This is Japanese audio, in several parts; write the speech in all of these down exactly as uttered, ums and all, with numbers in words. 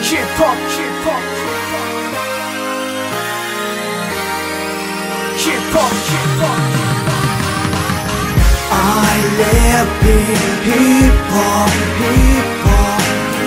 hip hop hip hop hip hop hip hop I live in hip hop hip hop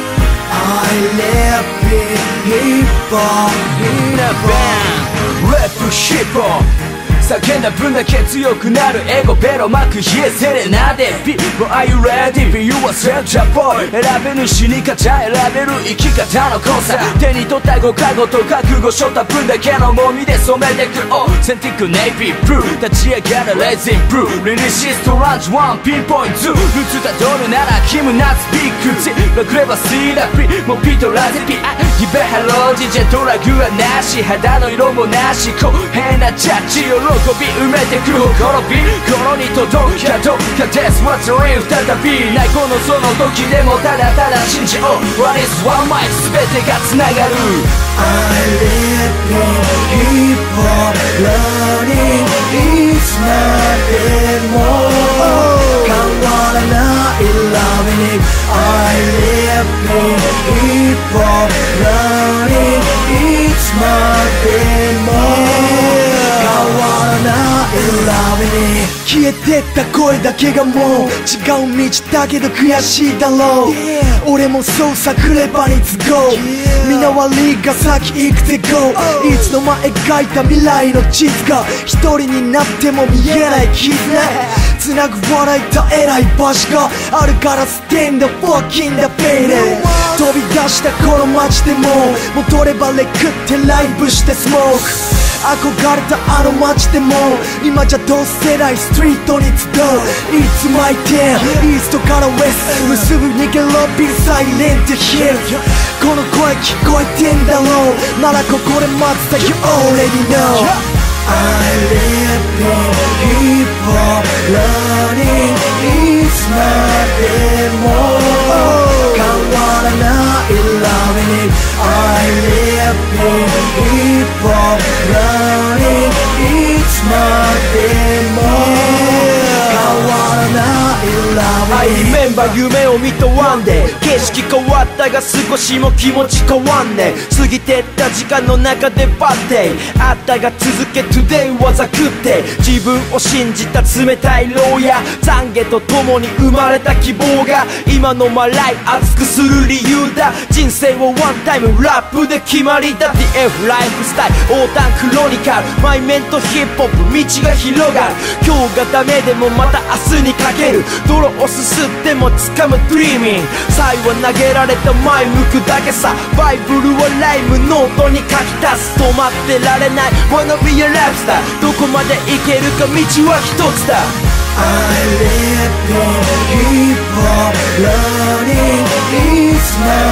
I live in hip hop in a band rap hip hop叫んだ分だけ強くなるエゴベロマーク冷えセレナで People are you ready? Be you a soldier boy 選べぬ死に方選べる生き方の交差手に取ったご加護と覚悟しょった分だけのもみで染めてくオーセンティックネイビーブルー立ち上がるレジンブルーリリシストランジワンピンポイントルーツたどるならキムナツビッグチラクレバシーラピもピトラゼピアギベハロージジェドラグはなし肌の色もなし公平なジャッジ喜び埋めてくほころび心に届くかどうかですわずり再びないこのその時でもただただ信じよう What is one mic 全てがつながる I live in hip hop learning it's nothing more 変わらない loving it I live in hip hop learning it's nothing more 変わらない消えてった声だけがもう違う道だけど悔しいだろう、yeah. 俺もそうさクレバに都合、yeah. みんな悪いが先行くて Go、oh. いつの間描いた未来の地図が一人になっても見えない絆つなぐ笑いと偉い場所があるから Stand up fucking the baby 飛び出したこの街でも戻ればレクってライブしてスモーク憧れたあの街でも今じゃ同世代ストリートに集う It's my turn イーストからウェスト結ぶ逃げろビルサイレントヒルこの声聞こえてんだろうならここで待つだ You already know I live in hip hop learning it's nothing more 変わらない loving it I live in hip hop learning it's nothing more 変わらない loving it I remember 夢を見たワンデー景色変わったが少しも気持ち変わんね過ぎてった時間の中でバッテイあったが続け Today はざくって自分を信じた冷たい牢屋懺悔と共に生まれた希望が今のマライフ熱くする理由だ人生をワンタイムラップで決まりだ ティーエフ ライフスタイル横断クロニカルマイメントヒップホップ道が広がる今日がダメでもまた明日にかける泥をすすっても掴むドリーミング才は投げられた前向くだけさバイブルをライムノートに書き足す止まってられない Wanna be aライフスタイルどこまで行けるか道は一つだ I live in hip hop learning it's not